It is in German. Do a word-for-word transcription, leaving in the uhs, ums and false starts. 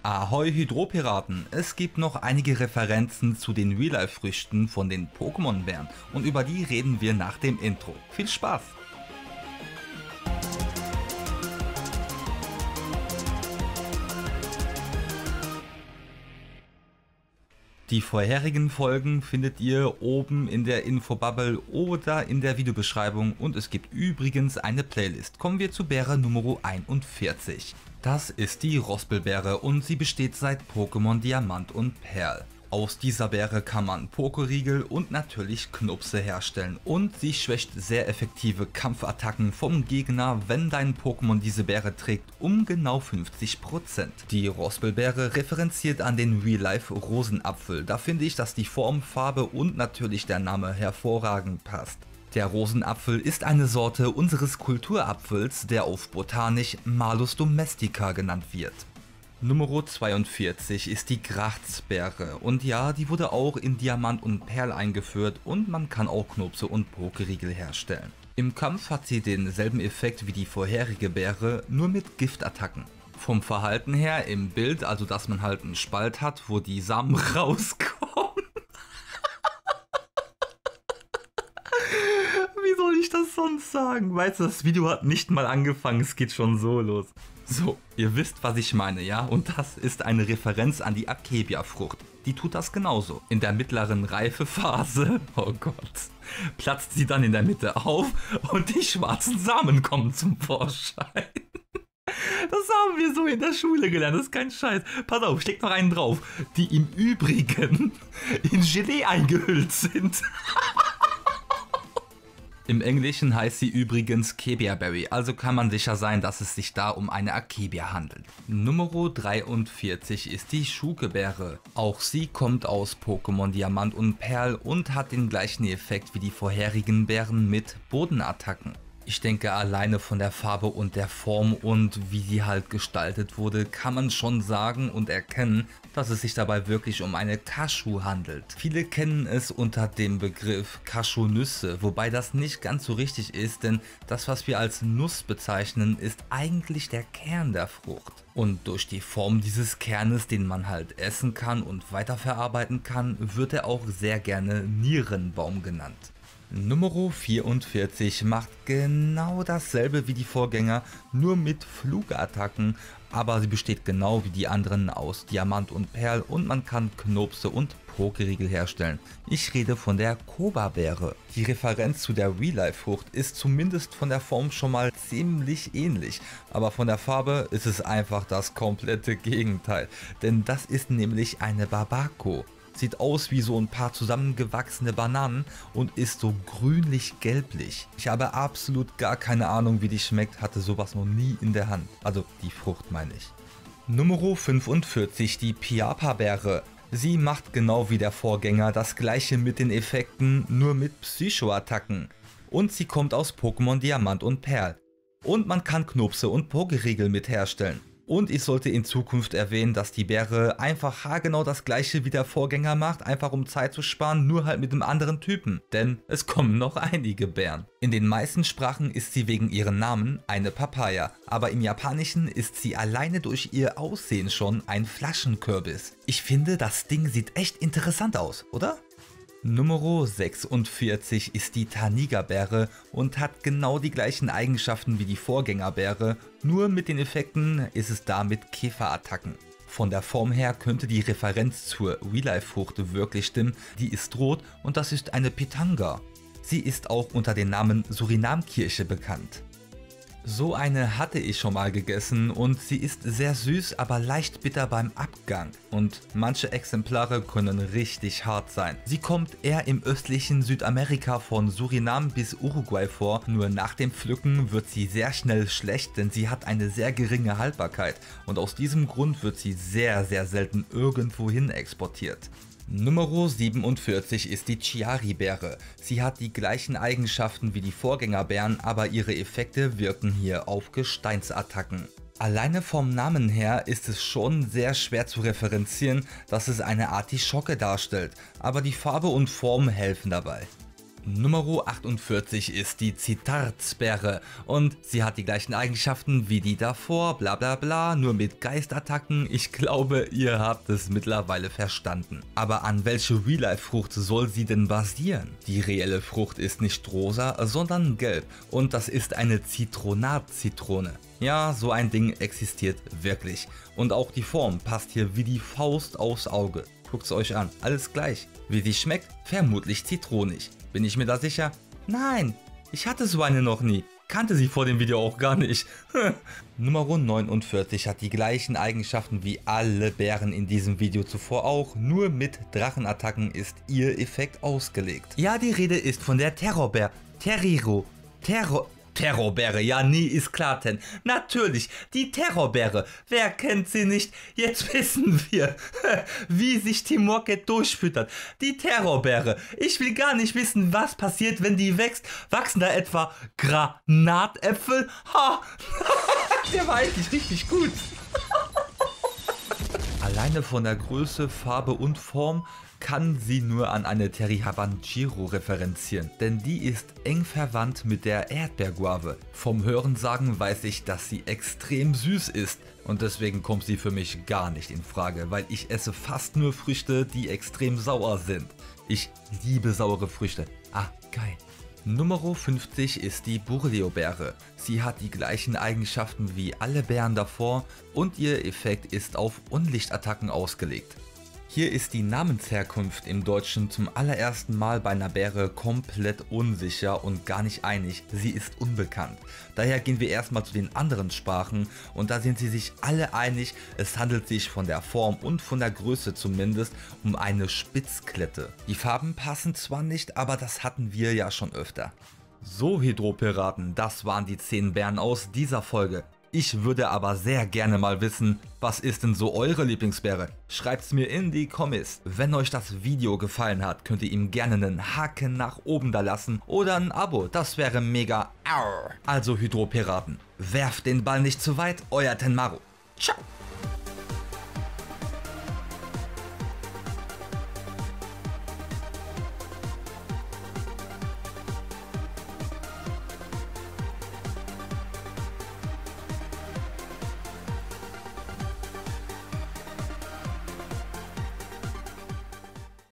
Ahoi Hydropiraten! Es gibt noch einige Referenzen zu den Real-Life-Früchten von den Pokémon-Bären und über die reden wir nach dem Intro. Viel Spaß! Die vorherigen Folgen findet ihr oben in der Infobubble oder in der Videobeschreibung und es gibt übrigens eine Playlist. Kommen wir zu Beere Nummer einundvierzig. Das ist die Rospelbeere und sie besteht seit Pokémon Diamant und Perl. Aus dieser Beere kann man Pokériegel und natürlich Knupse herstellen und sie schwächt sehr effektive Kampfattacken vom Gegner, wenn dein Pokémon diese Beere trägt, um genau fünfzig Prozent. Die Rospelbeere referenziert an den Real-Life Rosenapfel, da finde ich, dass die Form, Farbe und natürlich der Name hervorragend passt. Der Rosenapfel ist eine Sorte unseres Kulturapfels, der auf Botanisch Malus domestica genannt wird. Nummer zweiundvierzig ist die Grachsbeere und ja, die wurde auch in Diamant und Perl eingeführt und man kann auch Knupse und Pokériegel herstellen. Im Kampf hat sie denselben Effekt wie die vorherige Beere, nur mit Giftattacken. Vom Verhalten her im Bild, also dass man halt einen Spalt hat, wo die Samen rauskommen. Wie soll ich das sonst sagen? Weißt du, das Video hat nicht mal angefangen, es geht schon so los. So, ihr wisst, was ich meine, ja? Und das ist eine Referenz an die Akebia-Frucht. Die tut das genauso. In der mittleren Reifephase, oh Gott, platzt sie dann in der Mitte auf und die schwarzen Samen kommen zum Vorschein. Das haben wir so in der Schule gelernt, das ist kein Scheiß. Pass auf, steckt noch einen drauf, die im Übrigen in Gelee eingehüllt sind. Im Englischen heißt sie übrigens Kebia Berry, also kann man sicher sein, dass es sich da um eine Akebia handelt. Nummer dreiundvierzig ist die Shuke-Beere. Auch sie kommt aus Pokémon Diamant und Perl und hat den gleichen Effekt wie die vorherigen Beeren mit Bodenattacken. Ich denke, alleine von der Farbe und der Form und wie sie halt gestaltet wurde, kann man schon sagen und erkennen, dass es sich dabei wirklich um eine Cashew handelt. Viele kennen es unter dem Begriff Cashewnüsse, wobei das nicht ganz so richtig ist, denn das, was wir als Nuss bezeichnen, ist eigentlich der Kern der Frucht. Und durch die Form dieses Kernes, den man halt essen kann und weiterverarbeiten kann, wird er auch sehr gerne Nierenbaum genannt. Nummer vierundvierzig macht genau dasselbe wie die Vorgänger, nur mit Flugattacken, aber sie besteht genau wie die anderen aus Diamant und Perl und man kann Knupse und Pokériegel herstellen. Ich rede von der Koba-Beere. Die Referenz zu der Real-Life-Frucht ist zumindest von der Form schon mal ziemlich ähnlich, aber von der Farbe ist es einfach das komplette Gegenteil, denn das ist nämlich eine Babako. Sieht aus wie so ein paar zusammengewachsene Bananen und ist so grünlich-gelblich. Ich habe absolut gar keine Ahnung, wie die schmeckt, hatte sowas noch nie in der Hand. Also die Frucht meine ich. Nummer fünfundvierzig, die Piapa-Beere. Sie macht genau wie der Vorgänger das gleiche mit den Effekten, nur mit Psycho-Attacken. Und sie kommt aus Pokémon Diamant und Perl. Und man kann Knupse und Pokériegel mit herstellen. Und ich sollte in Zukunft erwähnen, dass die Beere einfach haargenau das gleiche wie der Vorgänger macht, einfach um Zeit zu sparen, nur halt mit einem anderen Typen. Denn es kommen noch einige Beeren. In den meisten Sprachen ist sie wegen ihrem Namen eine Papaya, aber im Japanischen ist sie alleine durch ihr Aussehen schon ein Flaschenkürbis. Ich finde, das Ding sieht echt interessant aus, oder? Nummer sechsundvierzig ist die Taniga-Beere und hat genau die gleichen Eigenschaften wie die Vorgängerbeere, nur mit den Effekten ist es da mit Käferattacken. Von der Form her könnte die Referenz zur Real-Life-Frucht wirklich stimmen, die ist rot und das ist eine Pitanga. Sie ist auch unter dem Namen Surinamkirsche bekannt. So eine hatte ich schon mal gegessen und sie ist sehr süß, aber leicht bitter beim Abgang. Und manche Exemplare können richtig hart sein. Sie kommt eher im östlichen Südamerika von Surinam bis Uruguay vor, nur nach dem Pflücken wird sie sehr schnell schlecht, denn sie hat eine sehr geringe Haltbarkeit. Und aus diesem Grund wird sie sehr sehr selten irgendwohin exportiert. Nummer siebenundvierzig ist die Chiari-Beere. Sie hat die gleichen Eigenschaften wie die Vorgängerbeeren, aber ihre Effekte wirken hier auf Gesteinsattacken. Alleine vom Namen her ist es schon sehr schwer zu referenzieren, dass es eine Artischocke darstellt, aber die Farbe und Form helfen dabei. Nummer achtundvierzig ist die Zitardsperre und sie hat die gleichen Eigenschaften wie die davor, bla bla bla, nur mit Geistattacken. Ich glaube, ihr habt es mittlerweile verstanden. Aber an welche Real-Life-Frucht soll sie denn basieren? Die reelle Frucht ist nicht rosa, sondern gelb und das ist eine Zitronat-Zitrone. Ja, so ein Ding existiert wirklich. Und auch die Form passt hier wie die Faust aufs Auge. Guckt es euch an, alles gleich. Wie sie schmeckt? Vermutlich zitronig. Bin ich mir da sicher? Nein, ich hatte so eine noch nie. Kannte sie vor dem Video auch gar nicht. Nummer neunundvierzig hat die gleichen Eigenschaften wie alle Bären in diesem Video zuvor auch, nur mit Drachenattacken ist ihr Effekt ausgelegt. Ja, die Rede ist von der Terrorbär. Terriro. Terror... Terrorbäre, ja, nie ist klar, denn natürlich, die Terrorbäre, wer kennt sie nicht? Jetzt wissen wir, wie sich Team Rocket durchfüttert. Die Terrorbäre, ich will gar nicht wissen, was passiert, wenn die wächst. Wachsen da etwa Granatäpfel? Ha! Der war eigentlich richtig gut. Alleine von der Größe, Farbe und Form kann sie nur an eine Terrihabanchiro referenzieren, denn die ist eng verwandt mit der Erdbeerguave. Vom Hörensagen weiß ich, dass sie extrem süß ist und deswegen kommt sie für mich gar nicht in Frage, weil ich esse fast nur Früchte, die extrem sauer sind. Ich liebe saure Früchte. Ah, geil. Nummer fünfzig ist die Burleo-Beere. Sie hat die gleichen Eigenschaften wie alle Bären davor und ihr Effekt ist auf Unlichtattacken ausgelegt. Hier ist die Namensherkunft im Deutschen zum allerersten Mal bei einer Bäre komplett unsicher und gar nicht einig. Sie ist unbekannt. Daher gehen wir erstmal zu den anderen Sprachen und da sind sie sich alle einig, es handelt sich von der Form und von der Größe zumindest um eine Spitzklette. Die Farben passen zwar nicht, aber das hatten wir ja schon öfter. So Hydropiraten, das waren die zehn Bären aus dieser Folge. Ich würde aber sehr gerne mal wissen, was ist denn so eure Lieblingsbäre? Schreibt's mir in die Kommis. Wenn euch das Video gefallen hat, könnt ihr ihm gerne einen Haken nach oben da lassen oder ein Abo, das wäre mega. Also Hydropiraten, werft den Ball nicht zu weit, euer Tenmaru. Ciao!